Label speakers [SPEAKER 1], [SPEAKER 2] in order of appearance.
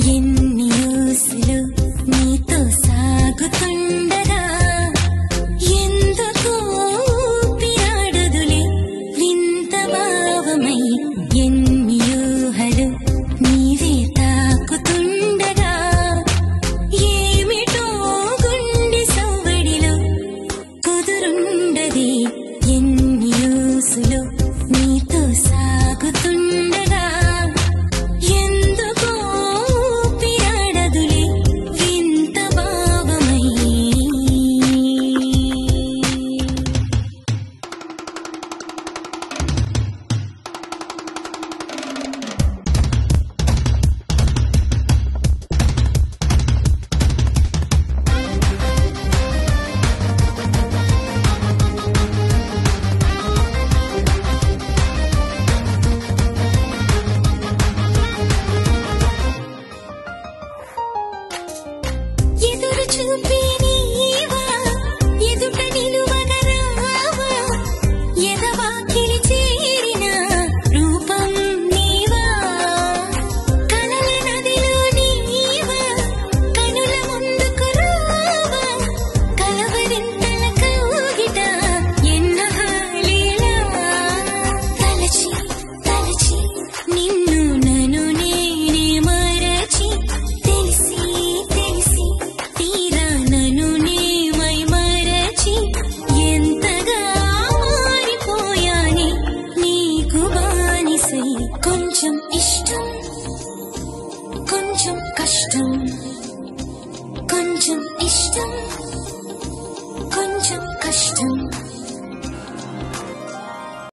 [SPEAKER 1] ఎన్ని ఊసులు నీతో సాగుతుండగా ఎందుకో పిరాడదులే వింత భావమై ఎన్ని ఊహలు నీవే తాకుతుండగా ఏమిటో గుండె సవ్వడిలో కుదురుండది ఎన్ని ఊసులు నీతో సాగుతుండగా ఎందుకో పిరాడదులే వింత భావమై. ఎదురు చూపే నీవా ఎదుట నిలువగరావా ఎదవాకిలి చేరిన రూపం నీవా కలల నదిలో నీవా కనుల ముందుకు రావా కలవరింతల కౌగిట ఎన్నహాలేలా తలచి తలచి నిన్ను నన్ను నేనే మరచి తెలిసి తెలిసి తీరా నన్ను నేమై మరచి ఎంతగా మారిపోయానే నీకు బానిసై. కొంచెం ఇష్టం కొంచెం కష్టం కొంచెం ఇష్టం కొంచెం కష్టం.